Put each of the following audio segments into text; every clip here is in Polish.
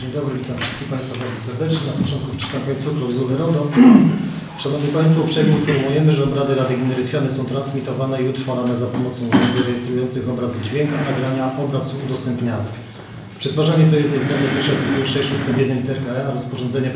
Dzień dobry, witam wszystkich Państwa bardzo serdecznie. Na początku czytam Państwu klauzulę RODO. Szanowni Państwo, uprzejmie informujemy, że obrady Rady Gminy Rytwiany są transmitowane i utrwalane za pomocą urządzeń rejestrujących obraz i dźwięk, a nagrania obrad są udostępniane. Przetwarzanie to jest niezbędne w artykułu 6 ust. 1 literka E rozporządzenia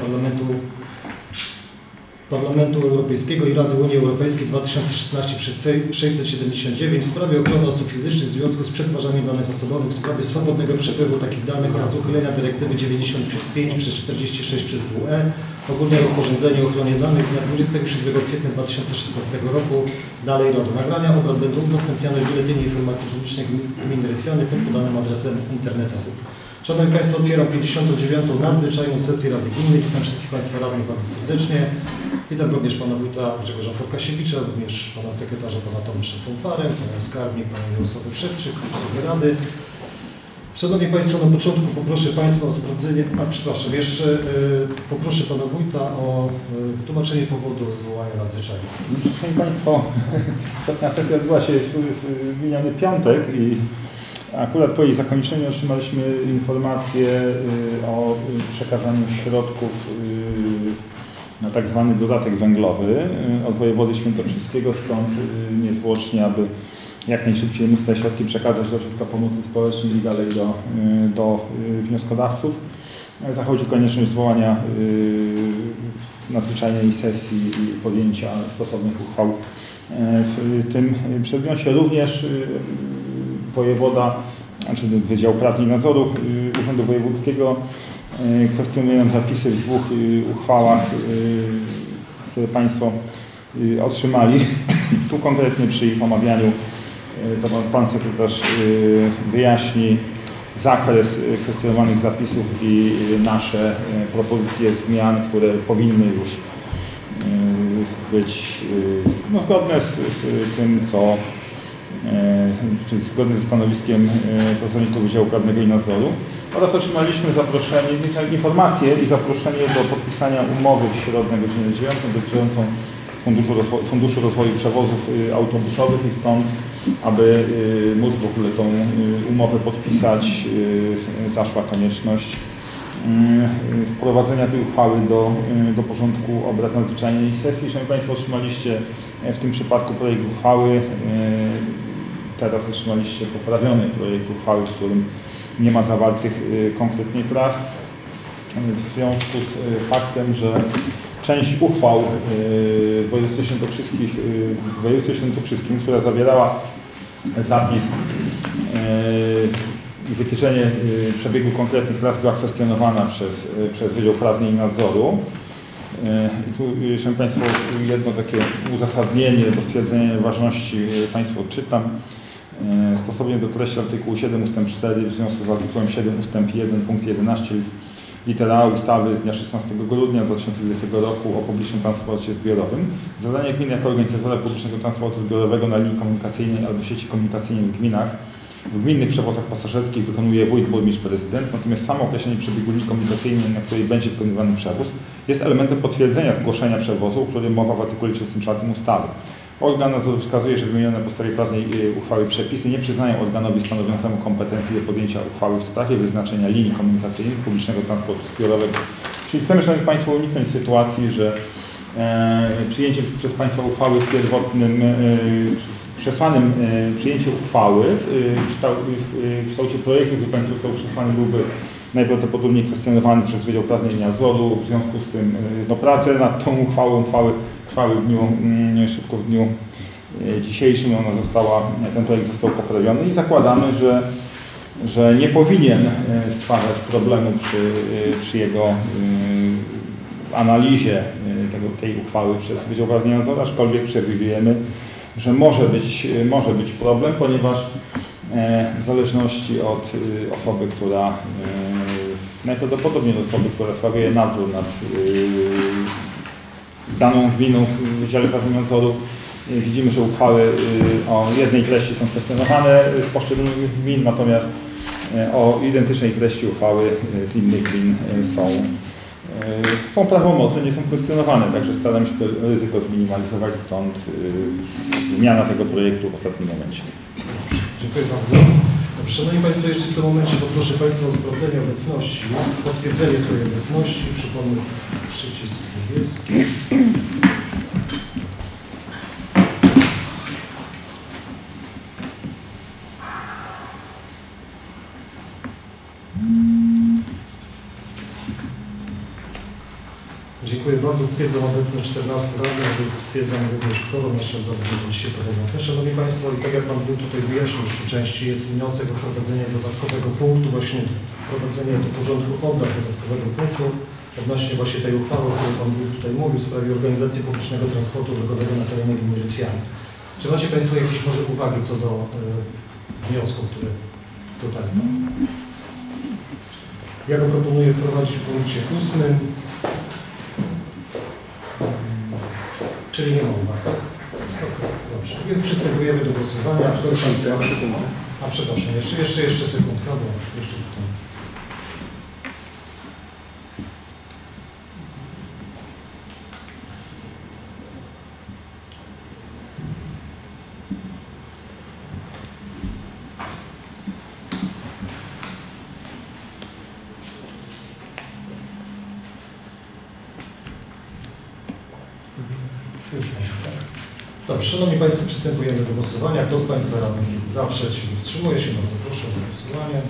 Parlamentu Europejskiego i Rady Unii Europejskiej 2016/679 w sprawie ochrony osób fizycznych w związku z przetwarzaniem danych osobowych, w sprawie swobodnego przepływu takich danych oraz uchylenia dyrektywy 95/46/WE, ogólne rozporządzenie o ochronie danych z dnia 27 kwietnia 2016 roku, dalej RODO. Nagrania obrad będą udostępniane w Biuletynie Informacji Publicznej Gminy Rytwiany pod podanym adresem internetowym. Szanowni Państwo, otwieram 59. nadzwyczajną sesję Rady Gminy. Witam wszystkich Państwa radnych bardzo serdecznie. Witam również Pana Wójta Grzegorza Forkasiewicza, również Pana Sekretarza, Pana Tomasza Fonfarę, Panią Skarbnik, Panią Jarosławę Szewczyk, obsługę Rady. Szanowni Państwo, na początku poproszę Państwa o sprawdzenie, jeszcze poproszę Pana Wójta o wytłumaczenie powodu zwołania nadzwyczajnej sesji. Szanowni Państwo, ostatnia sesja odbyła się w miniony piątek i akurat po jej zakończeniu otrzymaliśmy informację o przekazaniu środków na tak zwany dodatek węglowy od wojewody świętokrzyskiego, stąd niezwłocznie, aby jak najszybciej móc te środki przekazać do Ośrodka Pomocy Społecznej i dalej do wnioskodawców. Zachodzi konieczność zwołania nadzwyczajnej sesji i podjęcia stosownych uchwał w tym przedmiocie. Również wojewoda, znaczy Wydział Prawny i Nadzoru Urzędu Wojewódzkiego kwestionują zapisy w dwóch uchwałach, które Państwo otrzymali. Tu konkretnie przy ich omawianiu to Pan Sekretarz wyjaśni zakres kwestionowanych zapisów i nasze propozycje zmian, które powinny już być zgodne z tym, czyli zgodnie ze stanowiskiem pracowników Wydziału Prawnego i Nadzoru. Oraz otrzymaliśmy zaproszenie, informację i zaproszenie do podpisania umowy w środę na godzinę 9 dotyczącą Funduszu Rozwoju Przewozów Autobusowych i stąd, aby móc w ogóle tą umowę podpisać, zaszła konieczność wprowadzenia tej uchwały do porządku obrad nadzwyczajnej sesji. Szanowni Państwo, otrzymaliście w tym przypadku projekt uchwały. Teraz otrzymaliście poprawiony projekt uchwały, w którym nie ma zawartych konkretnie tras. W związku z faktem, że część uchwał w województwie świętokrzyskim, która zawierała zapis wytyczenie przebiegu konkretnych tras, była kwestionowana przez Wydział Prawny i Nadzoru. I tu, szanowni Państwo, jedno takie uzasadnienie do stwierdzenia ważności Państwu odczytam. Stosownie do treści artykułu 7 ust. 4 w związku z artykułem 7 ust. 1 punkt 11 litera A ustawy z dnia 16 grudnia 2020 roku o publicznym transporcie zbiorowym. Zadania gminy jako organizatora publicznego transportu zbiorowego na linii komunikacyjnej albo sieci komunikacyjnej w gminach w gminnych przewozach pasażerskich wykonuje wójt, burmistrz, prezydent, natomiast samo określenie przebiegu linii komunikacyjnej, na której będzie wykonywany przewóz, jest elementem potwierdzenia zgłoszenia przewozu, o którym mowa w artykule 34 ustawy. Organ nadzoru wskazuje, że wymienione na podstawie prawnej uchwały przepisy nie przyznają organowi stanowiącemu kompetencji do podjęcia uchwały w sprawie wyznaczenia linii komunikacyjnych publicznego transportu zbiorowego. Czyli chcemy, Szanowni Państwo, uniknąć sytuacji, że przyjęcie przez Państwa uchwały w pierwotnym, przesłanym przyjęcie uchwały w kształcie projektu, który Państwu został przesłany, byłby najprawdopodobniej kwestionowany przez Wydział Prawny i Nadzoru. W związku z tym prace nad tą uchwałą trwały szybko w dniu dzisiejszym. Ten projekt został poprawiony i zakładamy, że nie powinien stwarzać problemu przy jego analizie tej uchwały przez Wydział Prawny i Nadzoru, aczkolwiek przewidujemy, że może być problem, ponieważ w zależności od osoby, najprawdopodobniej od osoby, która sprawuje nadzór nad daną gminą w Wydziale Prawnego i Nadzoru, widzimy, że uchwały o jednej treści są kwestionowane z poszczególnych gmin, natomiast o identycznej treści uchwały z innych gmin są prawomocne, nie są kwestionowane, także staramy się to ryzyko zminimalizować, stąd zmiana tego projektu w ostatnim momencie. Dziękuję bardzo. Szanowni Państwo, jeszcze w tym momencie poproszę Państwa o sprawdzenie obecności, potwierdzenie swojej obecności. Przypomnę przycisk niebieski. Dziękuję bardzo. Stwierdzam obecność 14 radnych, więc stwierdzam również kworum. Nasze obrady będą dzisiaj prowadzone. Szanowni Państwo, i tak jak Pan Wójt tutaj wyjaśnił już po części, jest wniosek o wprowadzenie dodatkowego punktu, właśnie wprowadzenie do porządku obrad dodatkowego punktu odnośnie właśnie tej uchwały, o której Pan Wójt tutaj mówił, w sprawie organizacji publicznego transportu drogowego na terenie gminy Rytwiany. Czy macie Państwo jakieś może uwagi co do wniosku, który tutaj mam? Ja go proponuję wprowadzić w punkcie 8. Czyli nie ma uwag, tak? Okay, dobrze, więc przystępujemy do głosowania. Kto z Państwa... A przepraszam, jeszcze sekundka, bo jeszcze tutaj. Już może, tak. Dobrze, Szanowni Państwo, przystępujemy do głosowania. Kto z Państwa radnych jest za, przeciw, wstrzymuje się? Bardzo proszę o zagłosowanie.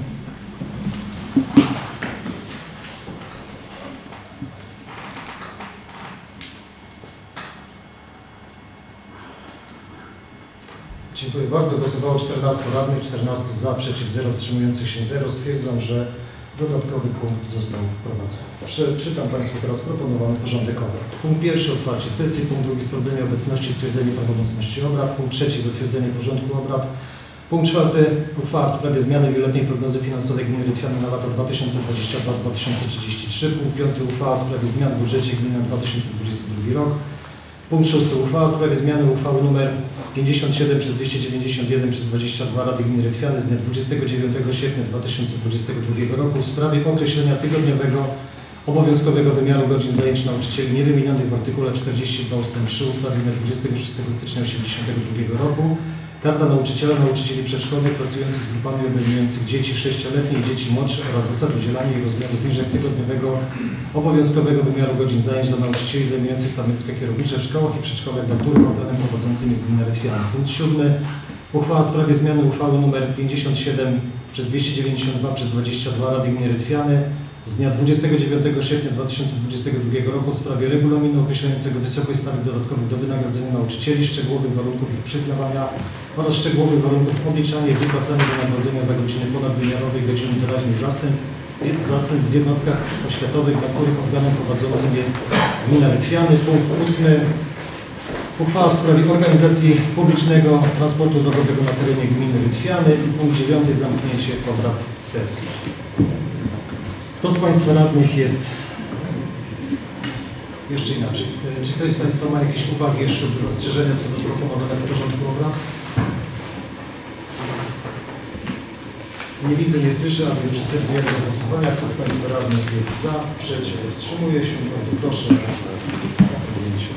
Dziękuję bardzo. Głosowało 14 radnych, 14 za, przeciw 0, wstrzymujących się 0. Stwierdzam, że dodatkowy punkt został wprowadzony. Przeczytam Państwu teraz proponowany porządek obrad. Punkt pierwszy, otwarcie sesji. Punkt drugi, sprawdzenie obecności, stwierdzenie prawomocności obrad. Punkt trzeci, zatwierdzenie porządku obrad. Punkt czwarty, uchwała w sprawie zmiany wieloletniej prognozy finansowej gminy Rytwiany na lata 2022-2033. Punkt piąty, uchwała w sprawie zmian w budżecie gminy na 2022 rok. Punkt 6. Uchwała w sprawie zmiany uchwały nr 57/291/22 Rady Gminy Rytwiany z dnia 29 sierpnia 2022 roku w sprawie określenia tygodniowego obowiązkowego wymiaru godzin zajęć nauczycieli niewymienionych w artykule 42 ust. 3 ustawy z dnia 26 stycznia 1982 roku. Karta nauczyciela, nauczycieli przedszkolnych pracujących z grupami obejmujących dzieci 6-letnie i dzieci młodsze oraz zasad udzielania i rozmiaru zniżek tygodniowego obowiązkowego wymiaru godzin zajęć dla nauczycieli zajmujących stanowiska kierownicze w szkołach i przedszkolach, dla których organem prowadzącym jest gmina Rytwiany. Punkt 7. Uchwała w sprawie zmiany uchwały nr 57/292/22 Rady Gminy Rytwiany z dnia 29 sierpnia 2022 roku w sprawie regulaminu określającego wysokość stawek dodatkowych do wynagrodzenia nauczycieli, szczegółowych warunków ich przyznawania oraz szczegółowych warunków obliczania i wypłacania wynagrodzenia za godziny ponadwymiarowe i godziny doraźnych zastępstw w jednostkach oświatowych, dla których organem prowadzącym jest gmina Rytwiany. Punkt 8. Uchwała w sprawie organizacji publicznego transportu drogowego na terenie gminy Rytwiany. I punkt 9. Zamknięcie obrad sesji. Kto z Państwa radnych jest... Jeszcze inaczej. Czy ktoś z Państwa ma jakieś uwagi jeszcze do zastrzeżenia co do proponowanego porządku obrad? Nie widzę, nie słyszę, a więc przystępujemy do głosowania. Kto z Państwa radnych jest za, przeciw, wstrzymuje się? Bardzo proszę o podjęcie.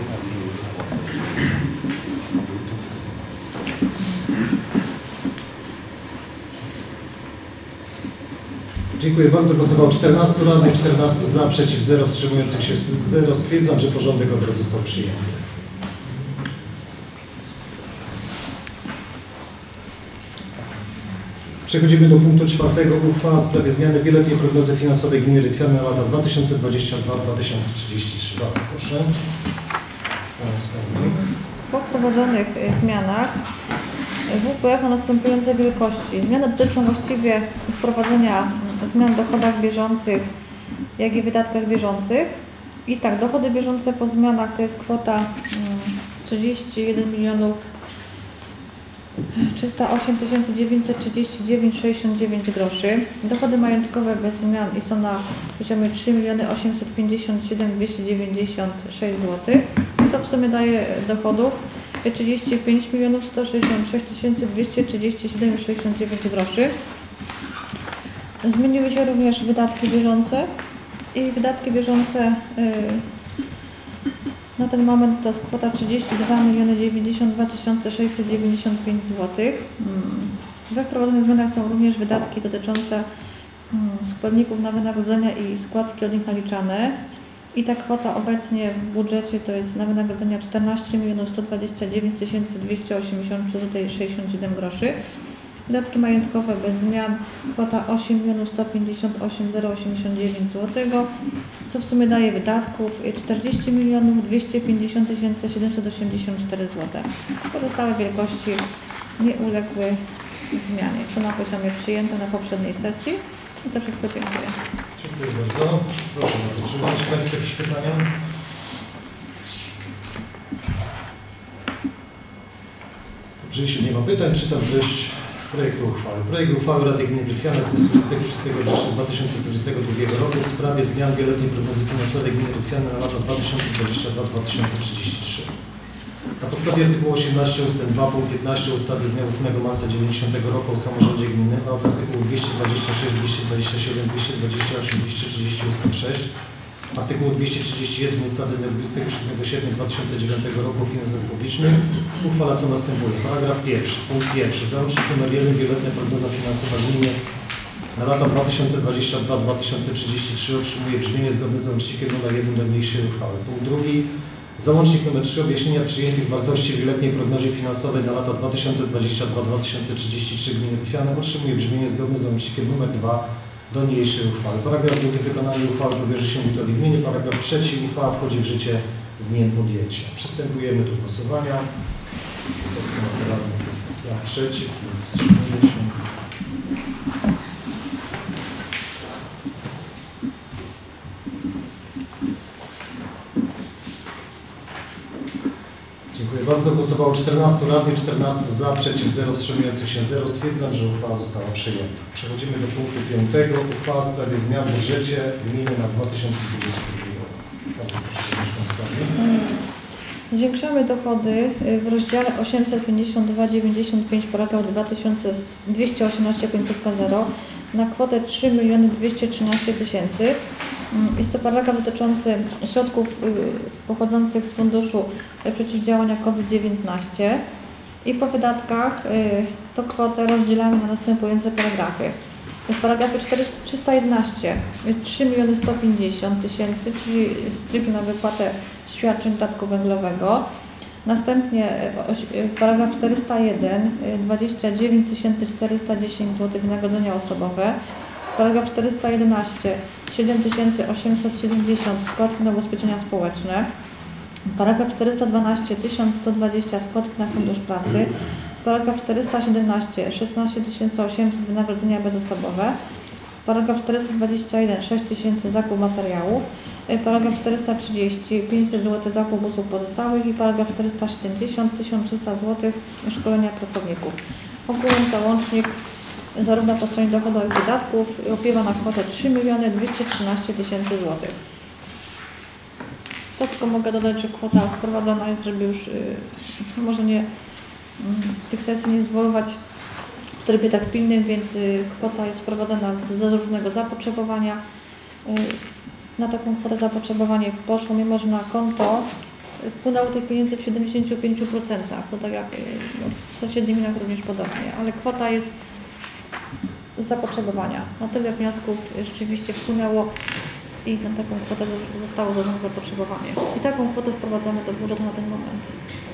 Dziękuję bardzo. Głosowało 14 radnych, 14 za, przeciw 0, wstrzymujących się 0. Stwierdzam, że porządek obrad został przyjęty. Przechodzimy do punktu 4. Uchwała w sprawie zmiany wieloletniej prognozy finansowej gminy Rytwiany na lata 2022-2033. Bardzo proszę. Po wprowadzonych zmianach WPF ma następujące wielkości. Zmiany dotyczą właściwie wprowadzenia zmian w dochodach bieżących, jak i wydatkach bieżących. I tak, dochody bieżące po zmianach to jest kwota 31 308 939,69 groszy. Dochody majątkowe bez zmian i są na poziomie 3 857 296 zł, co w sumie daje dochodów 35 166 237,69 groszy. Zmieniły się również wydatki bieżące i wydatki bieżące na ten moment to jest kwota 32 092 695 zł. We wprowadzonych zmianach są również wydatki dotyczące składników na wynagrodzenia i składki od nich naliczane. I ta kwota obecnie w budżecie to jest na wynagrodzenia 14 129 283 zł 67 groszy. Wydatki majątkowe bez zmian kwota 8 158 089 zł, co w sumie daje wydatków 40 250 784 zł. Pozostałe wielkości nie uległy zmianie. Są na poziomie przyjęte na poprzedniej sesji. I to wszystko, dziękuję. Dziękuję bardzo. Proszę bardzo. Czy macie Państwo jakieś pytania? Dobrze, jeśli nie ma pytań, czytam treść projektu uchwały. Projekt uchwały Rady Gminy Rytwiany z 26 września 2022 roku w sprawie zmian wieloletniej prognozy finansowej Gminy Rytwiany na lata 2022-2033. Na podstawie artykułu 18 ust. 2 punkt 15 ustawy z dnia 8 marca 90 roku o samorządzie gminy oraz artykułów 226, 227, 228, 230 ust. 6, artykułu 231 ustawy z dnia 27 sierpnia 2009 roku o finansach publicznych uchwala co następuje. Paragraf 1. Punkt 1. Załącznik nr 1 wieloletnia prognoza finansowa gminy na lata 2022-2033 otrzymuje brzmienie zgodne z załącznikiem nr 1 do niniejszej uchwały. Punkt 2. Załącznik nr 3 objaśnienia przyjętych wartości w wieloletniej prognozie finansowej na lata 2022-2033 gminy Rytwiany otrzymuje brzmienie zgodne z załącznikiem nr 2 do niniejszej uchwały. Paragraf 2. Wykonanie uchwały powierzy się wójtowi gminy. Paragraf 3. Uchwała wchodzi w życie z dniem podjęcia. Przystępujemy do głosowania. Kto z Państwa radnych jest za, przeciw, wstrzymuje się? Dziękuję bardzo. Głosowało 14 radnych, 14 za, przeciw 0, wstrzymujących się 0. Stwierdzam, że uchwała została przyjęta. Przechodzimy do punktu 5. Uchwała w sprawie zmian w budżecie gminy na 2022 rok. Bardzo proszę, Państwa. Zwiększamy dochody w rozdziale 852,95 paragraf 2218 500 na kwotę 3 213 000. Jest to paragraf dotyczący środków pochodzących z Funduszu Przeciwdziałania COVID-19 i po wydatkach tą kwotę rozdzielamy na następujące paragrafy. W paragrafie 311 3 150 000, czyli stricte na wypłatę świadczeń dodatku węglowego. Następnie paragraf 401 29 410 zł wynagrodzenia osobowe. Paragraf 411 7870 składki na ubezpieczenia społeczne. Paragraf 412 1120 składki na fundusz pracy. Paragraf 417 16 800 wynagrodzenia bezosobowe. Paragraf 421 6000 zakup materiałów. Paragraf 430 500 zł zakup usług pozostałych i paragraf 470 1300 zł szkolenia pracowników. Ogólny załącznik zarówno po stronie dochodowych i wydatków opiewa na kwotę 3 213 000 zł. To tylko mogę dodać, że kwota wprowadzona jest, żeby już może nie tych sesji nie zwoływać w trybie tak pilnym, więc kwota jest wprowadzona z różnego zapotrzebowania. Na taką kwotę zapotrzebowanie poszło, mimo że na konto wpłynęło tych pieniędzy w 75%. To tak jak w sąsiednich gminach również podobnie, ale kwota jest z zapotrzebowania. Na tyle wniosków rzeczywiście wpłynęło i na taką kwotę zostało dodane zapotrzebowanie. I taką kwotę wprowadzamy do budżetu na ten moment.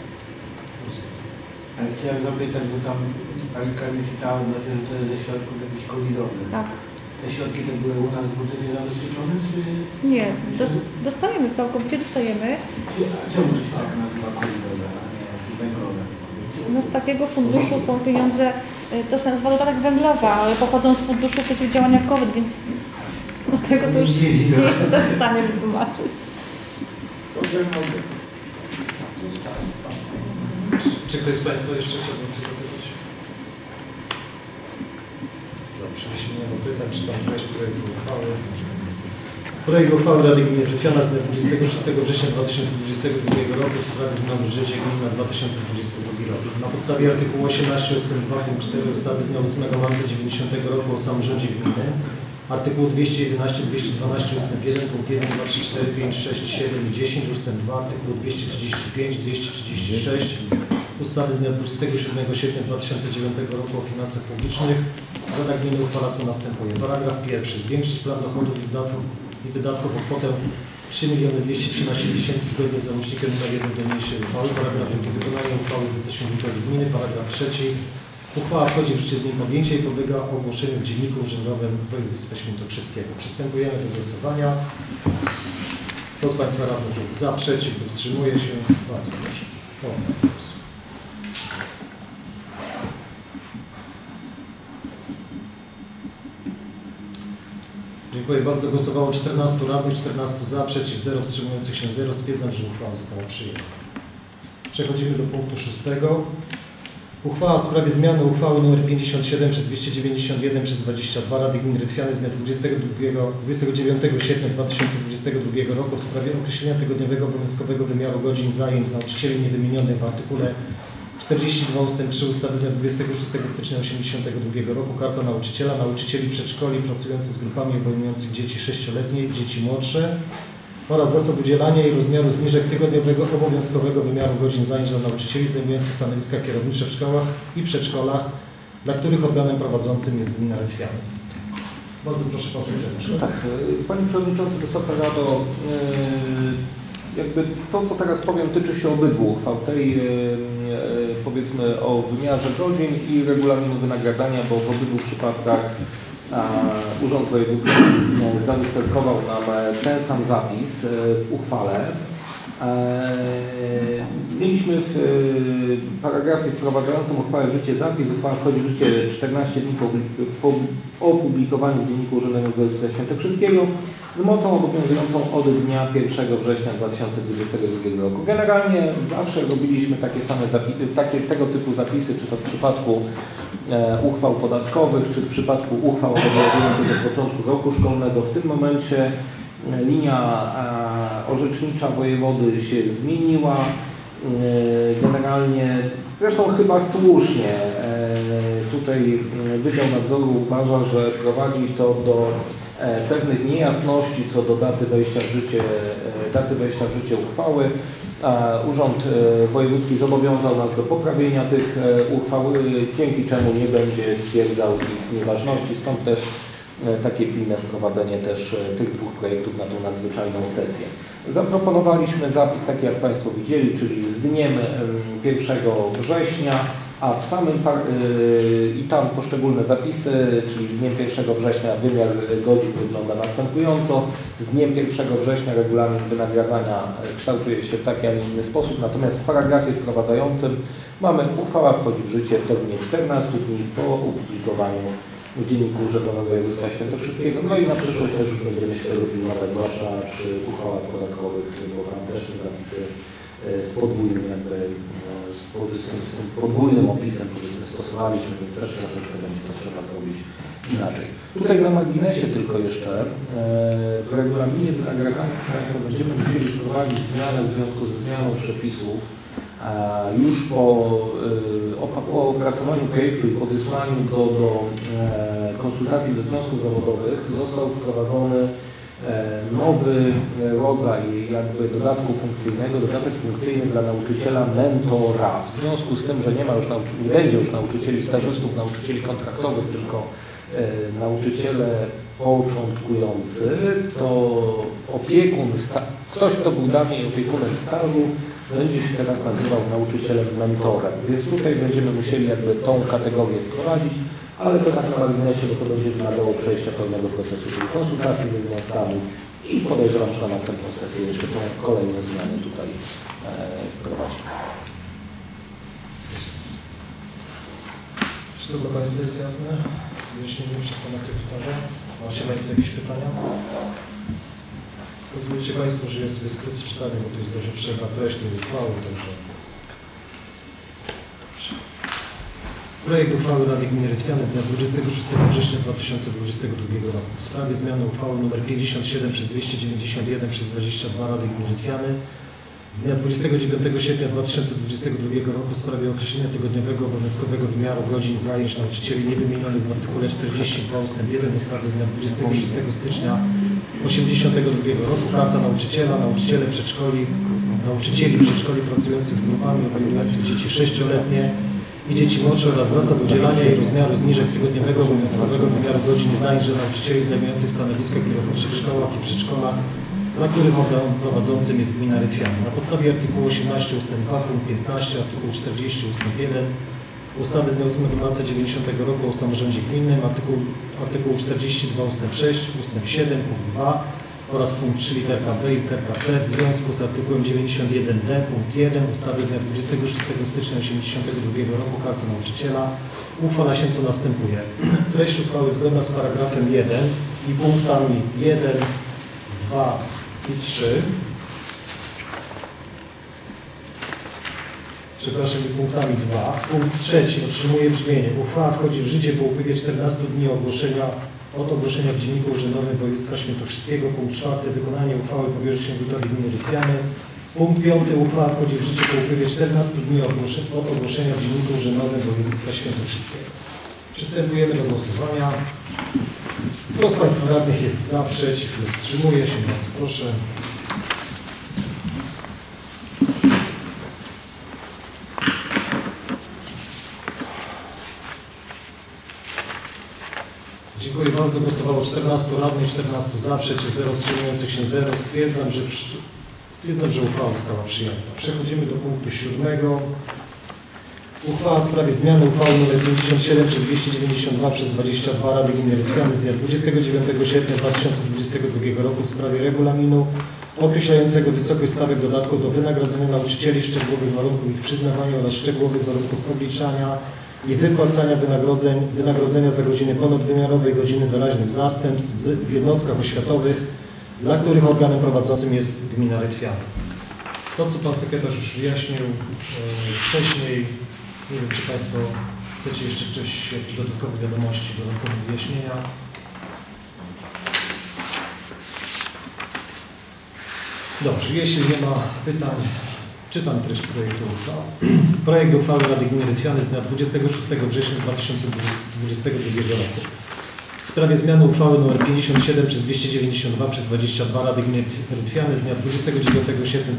Ale chciałem zapytać, bo tam Pani Kamil czytała odnośnie, że to jest ze środków jakichś covidowych. Tak. Te środki to były u nas w budżecie zabezpieczone, czy... Nie, dostajemy, całkowicie dostajemy. A czemu to się tak nazywa covidowe, a nie jakieś węglowe? No z takiego funduszu są pieniądze, to się nazywa dodatek węglowa, ale pochodzą z Funduszu Przeciwdziałania COVID, więc do tego to już nie jestem w stanie wytłumaczyć. Czy ktoś z Państwa jeszcze chciałby coś zapytać? Dobrze, jeśli nie ma pytań, czytam treść projektu uchwały. Projekt uchwały Rady Gminy Rytwiana z dnia 26 września 2022 roku w sprawie zmian w budżecie gminy na 2022 rok. Na podstawie artykułu 18 ust. 2 punkt 4 ustawy z dnia 8 marca 90 roku o samorządzie gminy, artykułu 211, 212 ust. 1 punkt 1, 2, 3, 4, 5, 6, 7 i 10 ust. 2, artykułu 235, 236 ustawy z dnia 27 sierpnia 2009 roku o finansach publicznych Rada Gminy uchwala co następuje. Paragraf pierwszy. Zwiększyć plan dochodów i wydatków o kwotę 3 213 000 zgodnie z załącznikiem nr 1 do niniejszej uchwały. Paragraf drugi. Wykonanie uchwały zleca się wójtowi gminy. Paragraf trzeci. Uchwała wchodzi w życie z dniem podjęcia i podlega ogłoszeniu w Dzienniku Urzędowym Województwa Świętokrzyskiego. Przystępujemy do głosowania. Kto z Państwa radnych jest za, przeciw lub wstrzymuje się? Bardzo proszę. Dziękuję bardzo. Głosowało 14 radnych, 14 za, przeciw 0, wstrzymujących się 0. Stwierdzam, że uchwała została przyjęta. Przechodzimy do punktu 6. Uchwała w sprawie zmiany uchwały nr 57 przez 291 przez 22 Rady Gminy Rytwiany z dnia 29 sierpnia 2022 roku w sprawie określenia tygodniowego obowiązkowego wymiaru godzin zajęć nauczycieli niewymienionych w artykule 42 ust. 3 ustawy z dnia 26 stycznia 1982 roku Karta Nauczyciela, nauczycieli przedszkoli pracujących z grupami obejmujących dzieci 6-letnie i dzieci młodsze oraz zasad udzielania i rozmiaru zniżek tygodniowego obowiązkowego wymiaru godzin zajęć dla nauczycieli zajmujących stanowiska kierownicze w szkołach i przedszkolach, dla których organem prowadzącym jest gmina Rytwiany. Bardzo proszę Pan Sekretarz. Tak, Panie Przewodniczący, Wysoka Rado, jakby to, co teraz powiem, tyczy się obydwu uchwał, tej powiedzmy o wymiarze godzin i regulaminu wynagradzania, bo w obydwu przypadkach Urząd Wojewódzki zalusterkował nam ten sam zapis w uchwale. Mieliśmy w paragrafie wprowadzającym uchwałę w życie zapis. Uchwała wchodzi w życie 14 dni po opublikowaniu w Dzienniku Urzędowym Województwa Świętokrzyskiego z mocą obowiązującą od dnia 1 września 2022 roku. Generalnie zawsze robiliśmy takie same tego typu zapisy, czy to w przypadku uchwał podatkowych, czy w przypadku uchwał obowiązujących od początku roku szkolnego. W tym momencie linia orzecznicza wojewody się zmieniła. Generalnie, zresztą chyba słusznie, tutaj Wydział Nadzoru uważa, że prowadzi to do pewnych niejasności co do daty wejścia w życie uchwały. Urząd Wojewódzki zobowiązał nas do poprawienia tych uchwał, dzięki czemu nie będzie stwierdzał ich nieważności, stąd też takie pilne wprowadzenie też tych dwóch projektów na tą nadzwyczajną sesję. Zaproponowaliśmy zapis taki, jak Państwo widzieli, czyli z dniem 1 września, a w samym i tam poszczególne zapisy, czyli z dniem 1 września wymiar godzin wygląda następująco. Z dniem 1 września regulamin wynagradzania kształtuje się w taki, a nie inny sposób, natomiast w paragrafie wprowadzającym mamy uchwała wchodzi w życie w terminie 14 dni po opublikowaniu w Dzienniku Urzędowym Województwa Świętokrzyskiego. No i na przyszłość też już będziemy się tego pilnować, zwłaszcza przy uchwałach podatkowych, bo tam też te zapisy z podwójnym z tym podwójnym opisem powiedzmy stosowaliśmy, więc też troszeczkę będzie to trzeba zrobić inaczej. Tutaj na marginesie tylko jeszcze w regulaminie wynagradzania Państwo będziemy musieli wprowadzić zmianę w związku ze zmianą przepisów. Już po opracowaniu projektu i po wysłaniu do konsultacji do związków zawodowych został wprowadzony nowy rodzaj jakby dodatku funkcyjnego, dodatek funkcyjny dla nauczyciela mentora. W związku z tym, że nie będzie już nauczycieli stażystów, nauczycieli kontraktowych, tylko nauczyciele początkujący, to opiekun, ktoś, kto był dawniej opiekunem stażu, będzie się teraz nazywał nauczycielem mentorem. Więc tutaj będziemy musieli jakby tą kategorię wprowadzić, ale to tak na marginesie, bo to będzie wymagało przejścia pełnego procesu, czyli konsultacji ze związkami i podejrzewam, że na następną sesję jeszcze tą kolejne zmiany tutaj wprowadzimy. Czy to dla Państwa jest jasne? Wyjaśnienie przez Pana Sekretarza. Macie Państwo jakieś pytania? Pozwólcie Państwo, że jest w dyskrecji czytania, bo to jest dość obszerna treść tej uchwały, także... Projekt uchwały Rady Gminy Rytwiany z dnia 26 września 2022 roku w sprawie zmiany uchwały nr 57 przez 291 przez 22 Rady Gminy Rytwiany z dnia 29 sierpnia 2022 roku w sprawie określenia tygodniowego obowiązkowego wymiaru godzin zajęć nauczycieli niewymienionych w artykule 42 ust. 1 ustawy z dnia 26 stycznia 1982 roku, Karta Nauczyciela, nauczycieli przedszkoli pracujących z grupami obejmujących dzieci 6-letnie i dzieci młodsze oraz zasad udzielania i rozmiaru zniżek tygodniowego obowiązkowego wymiaru godzin zajęć dla nauczycieli zajmujących stanowiska kierownicze w szkołach i przedszkolach, dla których organem prowadzącym jest gmina Rytwiany. Na podstawie artykułu 18 ust. 2 punkt 15, artykułu 40 ust. 1 ustawy z dnia 8 marca 90 roku o samorządzie gminnym, artykułu 42 ust. 6, ust. 7 punkt 2 oraz punkt 3 literka B i literka C w związku z artykułem 91d punkt 1 ustawy z dnia 26 stycznia 1982 roku Karty Nauczyciela uchwala się co następuje. Treść uchwały zgodna z paragrafem 1 i punktami 1, 2 i 3. Przepraszam, punktami 2. Punkt 3 otrzymuje brzmienie. Uchwała wchodzi w życie po upływie 14 dni od ogłoszenia w Dzienniku Urzędowym Województwa Świętokrzyskiego. Punkt 4. Wykonanie uchwały powierzy się wójtowi gminy Rytwiany. Punkt 5. Uchwała wchodzi w życie po upływie 14 dni od ogłoszenia w Dzienniku Urzędowym Województwa Świętokrzyskiego. Przystępujemy do głosowania. Kto z Państwa radnych jest za, przeciw lub wstrzymuje się? Bardzo proszę. Dziękuję bardzo. Głosowało 14 radnych, 14 za, przeciw 0, wstrzymujących się 0. Stwierdzam, że uchwała została przyjęta. Przechodzimy do punktu 7. Uchwała w sprawie zmiany uchwały nr 57 przez 292 przez 22 Rady Gminy Rytwiany z dnia 29 sierpnia 2022 roku w sprawie regulaminu określającego wysokość stawek dodatku do wynagrodzenia nauczycieli, szczegółowych warunków ich przyznawania oraz szczegółowych warunków obliczania i wypłacania wynagrodzenia za godziny ponadwymiarowe i godziny doraźnych zastępstw w jednostkach oświatowych, dla których organem prowadzącym jest gmina Rytwiany. To, co Pan Sekretarz już wyjaśnił wcześniej, nie wiem, czy Państwo chcecie jeszcze coś, jakieś dodatkowe wiadomości, dodatkowe wyjaśnienia. Dobrze, jeśli nie ma pytań, czytam treść projektu uchwały. Projekt uchwały Rady Gminy Rytwiany z dnia 26 września 2022 roku. W sprawie zmiany uchwały nr 57 przez 292 przez 22 Rady Gminy Rytwiany z dnia 29 sierpnia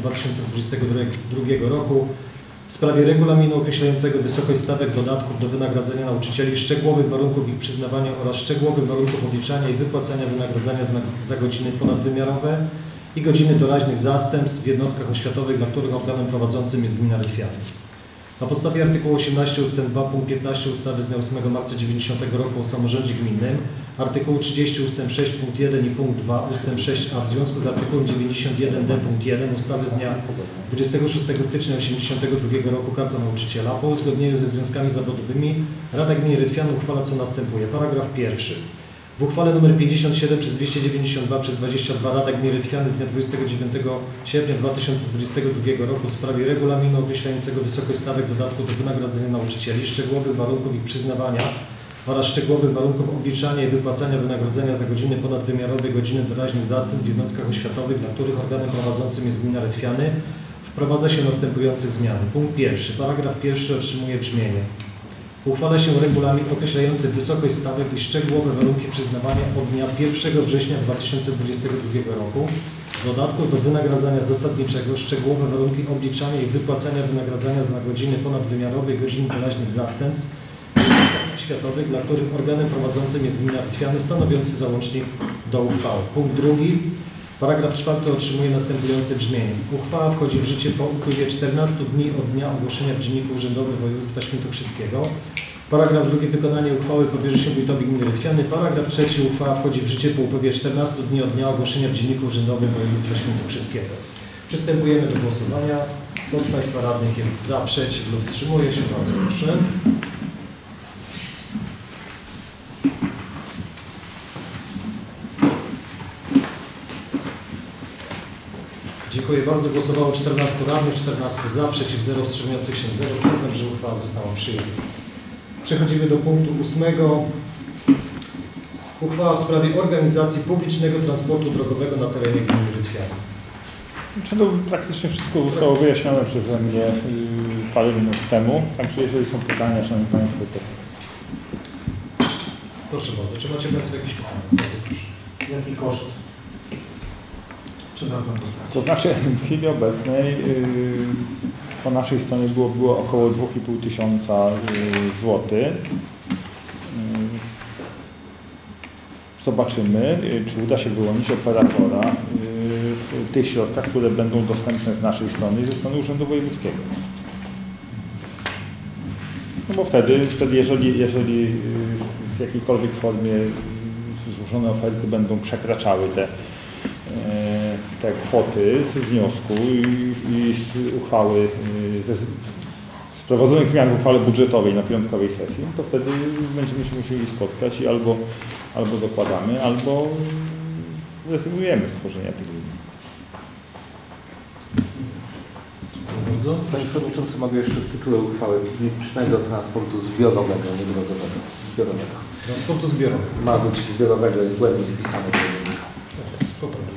2022 roku w sprawie regulaminu określającego wysokość stawek dodatków do wynagrodzenia nauczycieli, szczegółowych warunków ich przyznawania oraz szczegółowych warunków obliczania i wypłacania wynagrodzenia za godziny ponadwymiarowe i godziny doraźnych zastępstw w jednostkach oświatowych, dla których organem prowadzącym jest gmina Rytwiany. Na podstawie artykułu 18 ust. 2 punkt 15 ustawy z dnia 8 marca 90 roku o samorządzie gminnym, artykułu 30 ust. 6 punkt 1 i punkt 2 ust. 6a w związku z artykułem 91d punkt 1 ustawy z dnia 26 stycznia 1982 roku Karta Nauczyciela po uzgodnieniu ze związkami zawodowymi Rada Gminy Rytwiany uchwala co następuje. Paragraf 1. W uchwale nr 57 przez 292 przez 22 Rada Gminy Rytwiany z dnia 29 sierpnia 2022 roku w sprawie regulaminu określającego wysokość stawek dodatku do wynagrodzenia nauczycieli, szczegółowych warunków ich przyznawania oraz szczegółowych warunków obliczania i wypłacania wynagrodzenia za godziny ponadwymiarowe i godziny doraźnych zastępstw w jednostkach oświatowych, dla których organem prowadzącym jest gmina Rytwiany, wprowadza się następujących zmian. Punkt 1. Paragraf 1 otrzymuje brzmienie. Uchwala się regulamin określający wysokość stawek i szczegółowe warunki przyznawania od dnia 1 września 2022 roku dodatków do wynagradzania zasadniczego, szczegółowe warunki obliczania i wypłacania wynagradzania za godziny ponadwymiarowe i godzin doraźnych zastępstw światowych, dla których organem prowadzącym jest gmina Rytwiany, stanowiący załącznik do uchwały. Punkt 2. Paragraf 4 otrzymuje następujące brzmienie. Uchwała wchodzi w życie po upływie 14 dni od dnia ogłoszenia w Dzienniku Urzędowym Województwa Świętokrzyskiego. Paragraf 2. Wykonanie uchwały powierzy się wójtowi gminy Rytwiany. Paragraf 3. Uchwała wchodzi w życie po upływie 14 dni od dnia ogłoszenia w Dzienniku Urzędowym Województwa Świętokrzyskiego. Przystępujemy do głosowania. Kto z Państwa radnych jest za, przeciw lub wstrzymuje się? Bardzo proszę. Dziękuję bardzo. Głosowało 14 radnych, 14 za, przeciw 0, wstrzymujących się 0. Stwierdzam, że uchwała została przyjęta. Przechodzimy do punktu 8. Uchwała w sprawie organizacji publicznego transportu drogowego na terenie gminy Rytwiany. Praktycznie wszystko zostało wyjaśnione przeze mnie parę minut temu. Także jeżeli są pytania, szanowni Państwo, to... Proszę bardzo. Czy macie Państwo jakieś pytania? Bardzo proszę. Jaki koszt Trzeba nam dostać. To znaczy w chwili obecnej po naszej stronie było około 2,5 tysiąca złotych. Zobaczymy, czy uda się wyłonić operatora w tych środkach, które będą dostępne z naszej strony i ze strony Urzędu Wojewódzkiego. No bo wtedy jeżeli w jakiejkolwiek formie złożone oferty będą przekraczały te kwoty z wniosku i z uchwały, z wprowadzonych zmian w uchwale budżetowej na piątkowej sesji, to wtedy będziemy się musieli spotkać i albo dokładamy, albo rezygnujemy z tworzenia tych linii. Dziękuję bardzo. Panie Przewodniczący, mogę jeszcze w tytule uchwały publicznego transportu zbiorowego, nie drogowego, zbiorowego. Transportu zbiorowego. Ma być zbiorowego, jest błędnie wpisane. Tak jest, poprawimy.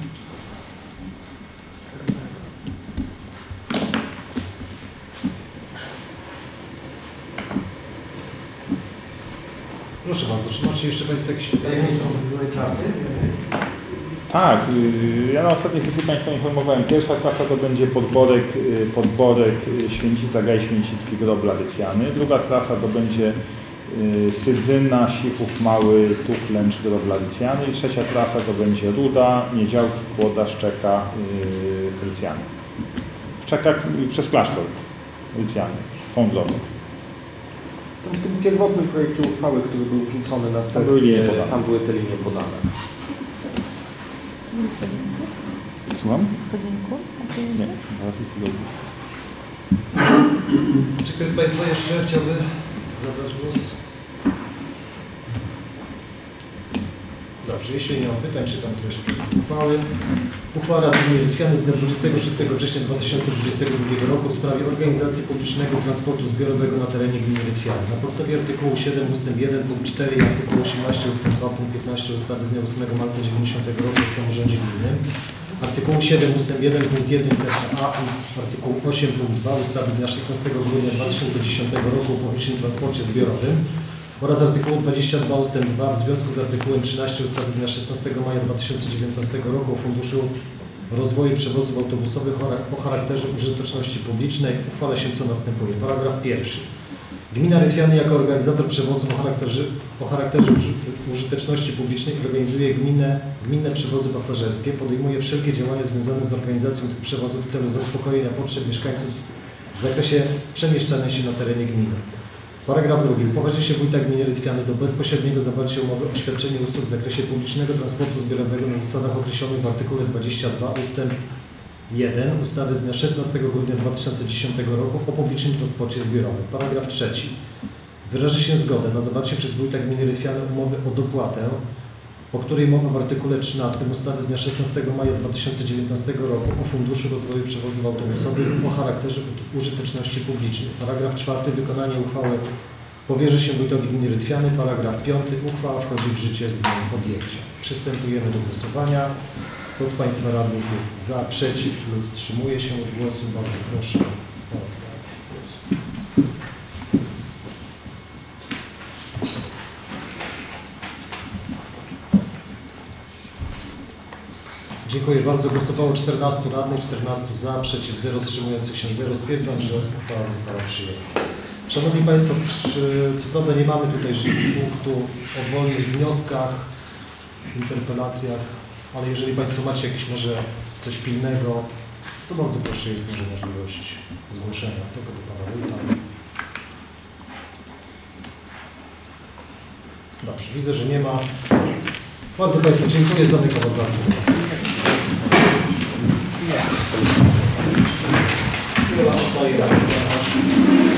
Proszę bardzo, czy macie jeszcze Państwo jakieś pytania? Były klasy? Tak, ja na ostatniej sesji Państwa informowałem. Pierwsza klasa to będzie podborek Święcica, Gaj Święcicki, Grobla, Rytwiany. Druga klasa to będzie Sydzyna, Sichów, Mały, Tuchlęcz, Grobla, Rytwiany. I trzecia klasa to będzie Ruda, Niedziałki, Kłoda, Szczeka, Rytwiany. Szczeka przez klasztor Rytwiany, tą drogą. W tym pierwotnym projekcie uchwały, który był wrzucony na sesję, tam były te linie podane. Słucham? 100 dzienników? Nie, zaraz ich chwilę. Czy ktoś z Państwa jeszcze chciałby zabrać głos? Dobrze, jeśli nie ma pytań, czytam treść uchwały. Uchwała Rady Gminy Rytwiany z dnia 26 września 2022 roku w sprawie organizacji publicznego transportu zbiorowego na terenie gminy Rytwiany. Na podstawie artykułu 7 ust. 1 punkt 4 i artykułu 18 ust. 2 punkt 15 ustawy z dnia 8 marca 90 roku o samorządzie gminy, artykułu 7 ust. 1 punkt 1 a i artykułu 8 punkt 2 ustawy z dnia 16 grudnia 2010 roku o publicznym transporcie zbiorowym oraz artykułu 22 ust. 2 w związku z artykułem 13 ustawy z dnia 16 maja 2019 roku o Funduszu Rozwoju Przewozów Autobusowych o charakterze użyteczności publicznej uchwala się co następuje. Paragraf pierwszy. Gmina Rytwiany jako organizator przewozów o charakterze użyteczności publicznej organizuje gminne przewozy pasażerskie, podejmuje wszelkie działania związane z organizacją tych przewozów w celu zaspokojenia potrzeb mieszkańców w zakresie przemieszczania się na terenie gminy. Paragraf drugi. Upoważnia się wójta gminy Rytwiany do bezpośredniego zawarcia umowy o świadczeniu usług w zakresie publicznego transportu zbiorowego na zasadach określonych w artykule 22 ust. 1 ustawy z dnia 16 grudnia 2010 roku o publicznym transporcie zbiorowym. Paragraf trzeci. Wyraża się zgodę na zawarcie przez wójta gminy Rytwiany umowy o dopłatę, o której mowa w artykule 13 ustawy z dnia 16 maja 2019 roku o Funduszu Rozwoju Przewozów Autobusowych o charakterze użyteczności publicznej. Paragraf 4. Wykonanie uchwały powierza się wójtowi gminy Rytwiany. Paragraf 5. Uchwała wchodzi w życie z dniem podjęcia. Przystępujemy do głosowania. Kto z Państwa radnych jest za, przeciw lub wstrzymuje się od głosu? Bardzo proszę o oddanie głosu. Dziękuję bardzo. Głosowało 14 radnych, 14 za, przeciw 0, wstrzymujących się 0. Stwierdzam, że uchwała została przyjęta. Szanowni Państwo, co prawda nie mamy tutaj punktu o wolnych wnioskach, interpelacjach, ale jeżeli Państwo macie jakieś może coś pilnego, to bardzo proszę, jest może możliwość zgłoszenia tego do Pana Wójta. Dobrze, widzę, że nie ma. Bardzo Państwu dziękuję. Zamykam obrady sesji. Nie ma oddaję.